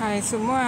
Hai semua,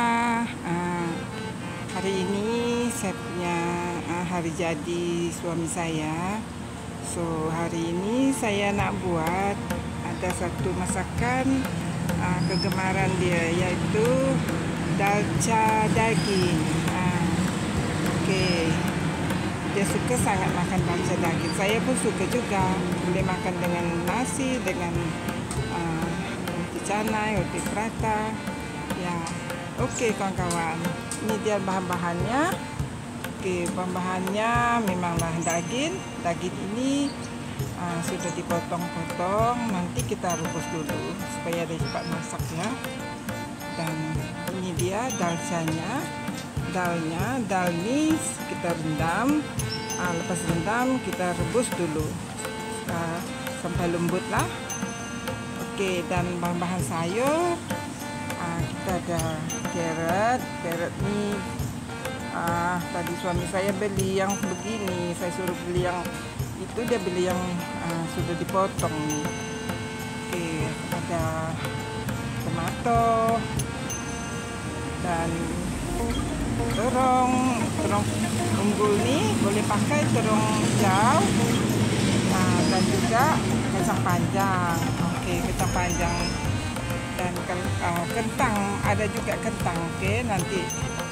hari ini saya punya hari jadi suami saya. So hari ini saya nak buat ada satu masakan kegemaran dia, yaitu dalca daging. Okey, dia suka sangat makan dalca daging. Saya pun suka juga. Boleh makan dengan nasi, dengan roti canai, roti prata. Ya, okey kawan-kawan. Ini dia bahan-bahannya. Okey, bahan-bahannya memanglah daging. Daging ini sudah dipotong-potong. Nanti kita rebus dulu supaya dia cepat masak ya. Dan ini dia dalcanya. Dal ni kita rendam. Lepas rendam kita rebus dulu sampai lembut lah. Okey, dan bahan-bahan sayur. Kita ada carrot ni tadi suami saya beli yang begini, saya suruh beli yang itu, dia beli yang sudah dipotong ni. Okey, ada tomato dan terong unggul ni boleh pakai terong hijau, dan juga kacang panjang. Okey, kacang panjang dan kentang, ada juga kentang. Okey, nanti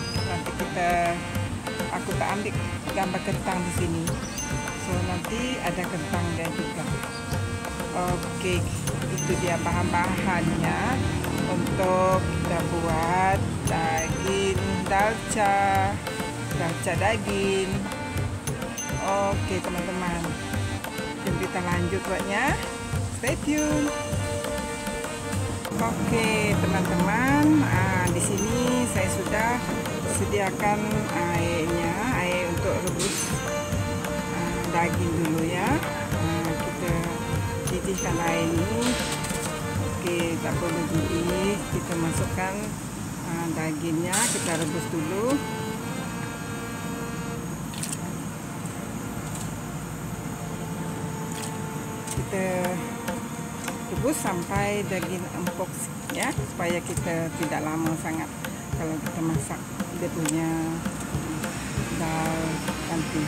aku tak ambil gambar kentang di sini. So nanti ada kentang dia juga. Okey, itu dia bahan-bahannya untuk kita buat daging dalca daging. Okey teman-teman, jom kita lanjut buatnya. Stay tune. Okey teman-teman, di sini saya sudah sediakan air untuk rebus daging dulu ya. Kita cicihkan air ini. Okey, tak perlu diri, kita masukkan dagingnya, kita rebus dulu. Kita rebus sampai daging empuk ya, supaya kita tidak lama sangat kalau kita masak dia punya dal nanti.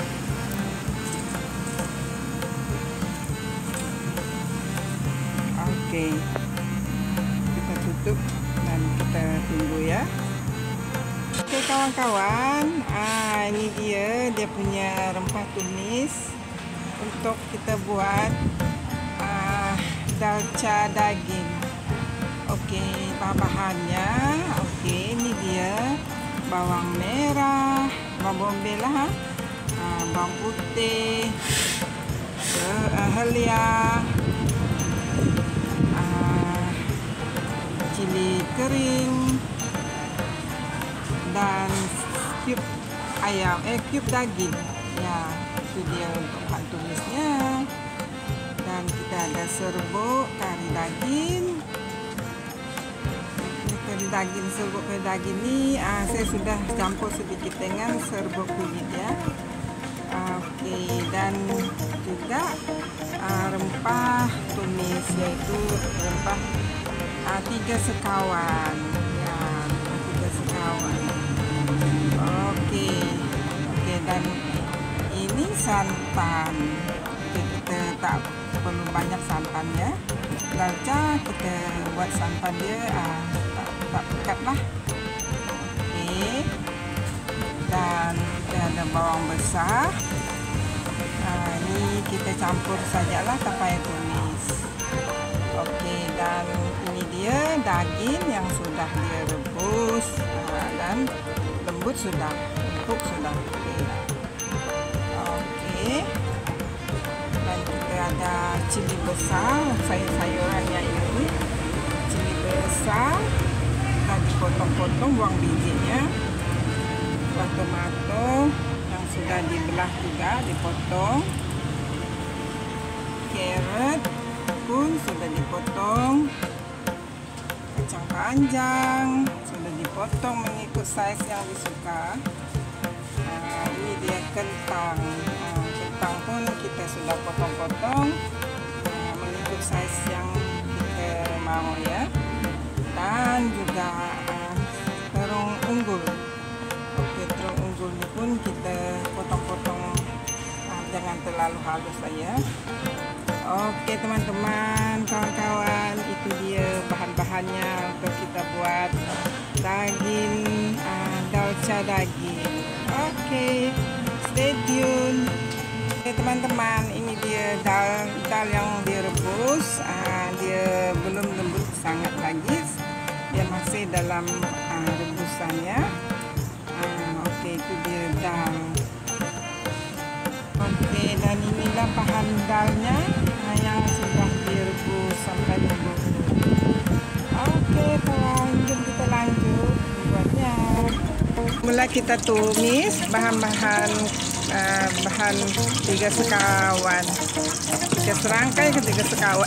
Okey, kita tutup dan kita tunggu ya. Okey kawan-kawan, ini dia punya rempah tumis untuk kita buat dalca daging. Okey, bahan-bahannya. Okey, ini dia bawang merah, bawang bombay lah, bawang putih, halia, cili kering, dan cube ayam, cube daging. Ya, itu dia untuk bahan tumisnya. Dan kita ada serbuk kari daging. Serbuk kari daging ni saya sudah campur sedikit dengan serbuk kunyit ya. Okey, dan juga rempah tumis, yaitu rempah 3 sekawan ya, 3 sekawan. Okey, dan ini santan. Kita tak perlu banyak santan ya. Dalca kita buat santan dia tak pekat lah. Okey, dan kita ada bawang besar. Ini kita campur sajalah tanpa air tumis. Okey, dan ini dia daging yang sudah direbus dan lembut sudah, empuk sudah. Okey. Dan kita ada cili besar, sayurannya ini cili besar, dan dipotong-potong, buang bijinya. Buah tomato yang sudah dibelah juga dipotong. Carrot pun sudah dipotong. Kacang panjang sudah dipotong mengikut saiz yang disuka. Ini dia kentang. Kentang pun kita sudah potong-potong mengikut saiz yang kita mau ya. Dan juga terlalu halus saja. Oke teman-teman, kawan-kawan, itu dia bahan-bahannya untuk kita buat daging dalca daging. Oke, stay tune. Oke teman-teman, ini dia dal yang direbus. Dia belum lembut sangat lagi, dia masih dalam rebusannya. Oke, itu dia dal. Oke, dan inilah bahan dalnya yang sudah direbus sampai lembut. Oke kawan, jom kita lanjut buatnya. Mula kita tumis bahan-bahan bahan 3 sekawan, 3 serangkai ke 3 sekawan.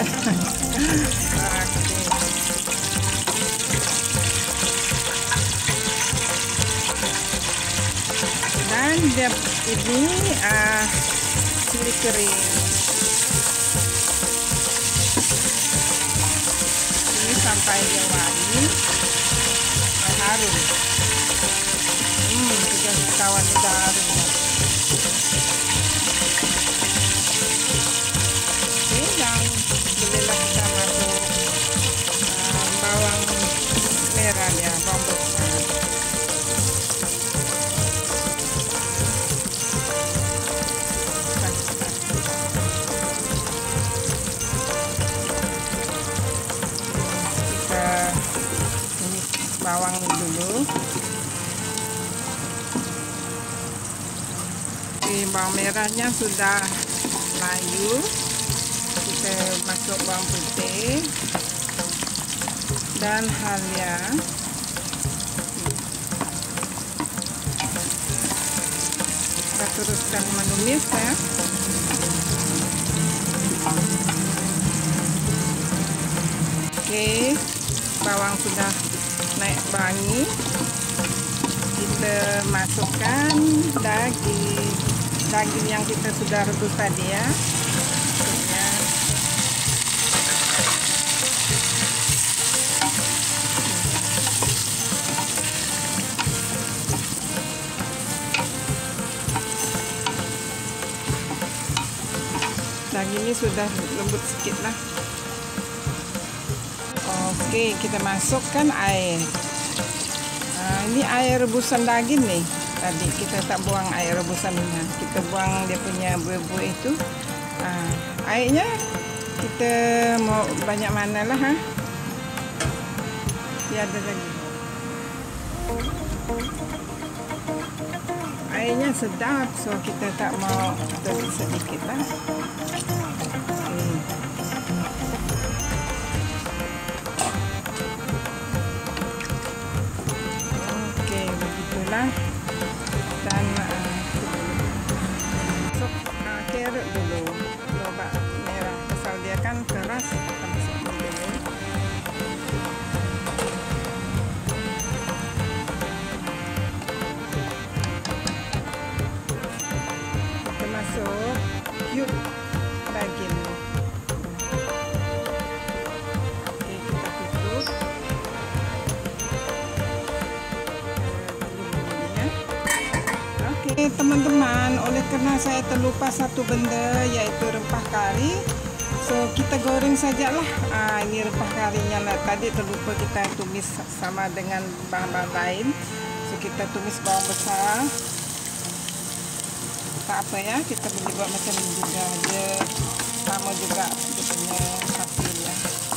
Dan dia ini cili kering. Ini sampai dia wangi, harum. 3 sekawan udah harum. Oke, dan bolehlah kita masuk bawang merah ya, bawang besar. Bawang dulu. Oke, bawang merahnya sudah layu, kita masuk bawang putih dan halia. Kita teruskan menumis ya. Oke, bawang sudah naik wangi, kita masukkan daging yang kita sudah rebus tadi ya. Daging ini sudah lembut sedikit lah. Oke, kita masukkan air. Ini air rebusan daging nih. Tadi kita tak buang air rebusannya, kita buang dia punya buih-buih itu. Airnya kita mau banyak mana lah, dia ada lagi. Airnya sedap, so kita tak mau sedikit lah. Dan masuk carrot dulu, lobak merah, pasal dia kan keras, kita masukkan dulu. Kita masuk cube daging. Oke, kita tutup. Teman-teman, oleh karena saya terlupa satu benda, yaitu rempah kari, so kita goreng sajalah. Ini rempah karinya lah, tadi terlupa kita tumis sama dengan bahan-bahan lain, so kita tumis bawang besar. Tak apa ya, kita boleh buat macam ini juga, dia sama juga dia punya hasilnya.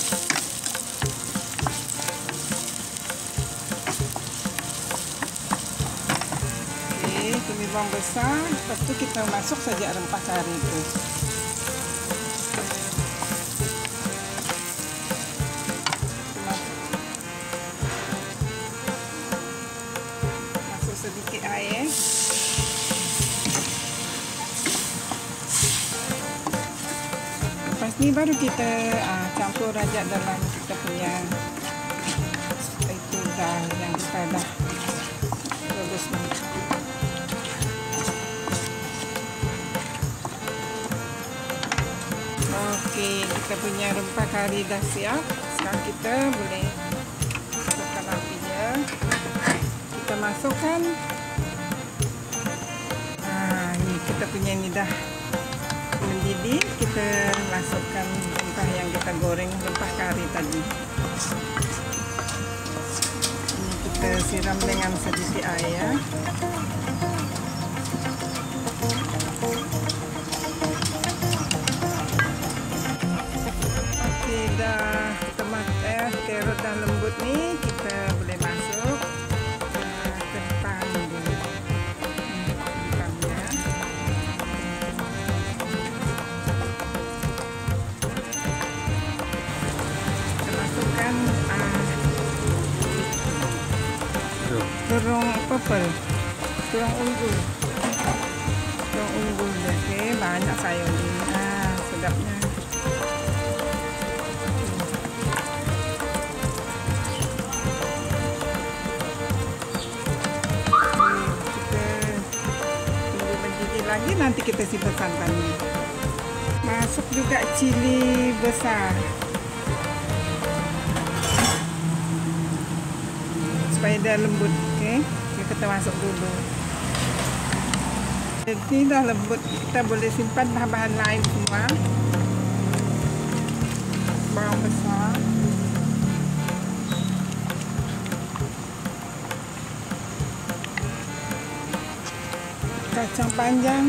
Tumis bawang besar, lepas itu kita masuk saja rempah kari itu. Masuk sedikit air. Lepas ni baru kita campur aja dalam kita punya itu dal yang kita dah rebus ni. Oke, kita punya rempah kari dah siap. Sekarang kita boleh masukkan apinya. Kita masukkan. Ini kita punya ini dah mendidih, kita masukkan rempah yang kita goreng, rempah kari tadi. Ini kita siram dengan sedikit air. Oke, dah terut dan lembut nih, kita boleh masuk kentang dulu. Kentangnya. Kita masukkan terung terung unggul. Terung unggul deh. Oke, banyak sayur ini. Sedapnya. Lagi nanti kita simpan santannya. Masuk juga cili besar supaya dia lembut. Oke, kita masuk dulu. Jadi dah lembut, kita boleh simpan bahan-bahan lain semua. Bawang besar, kacang panjang,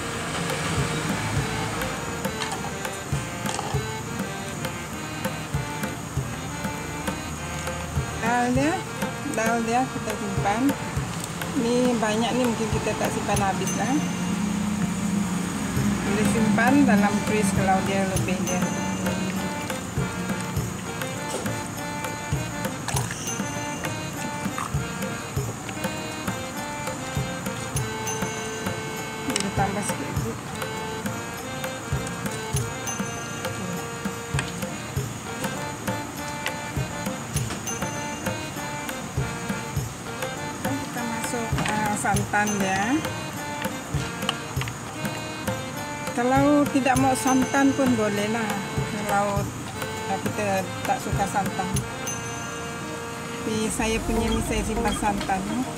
daun dia kita simpan. Ini banyak nih, mungkin kita tak simpan habis lah. Boleh simpan dalam freeze kalau dia lebih dia. Tambah sedikit. Kita masuk santan ya. Kalau tidak mau santan pun boleh lah. Kalau kita tak suka santan. Tapi saya punya ni saya simpan santan.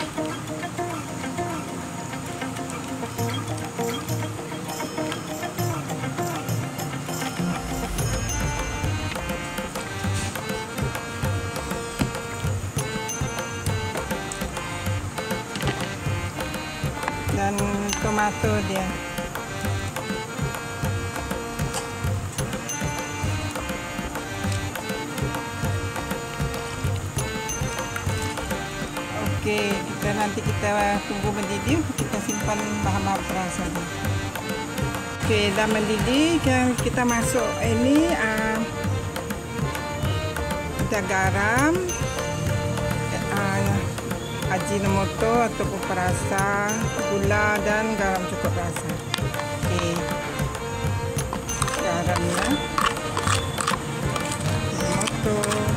Dan tomato dia. Oke, nanti kita tunggu mendidih, kita simpan bahan-bahan perasa dia. Oke, dah mendidih, kita masuk ini kita garam, ajinomoto ataupun perasa, gula dan garam cukup rasa. Oke, garamnya, ajinomoto.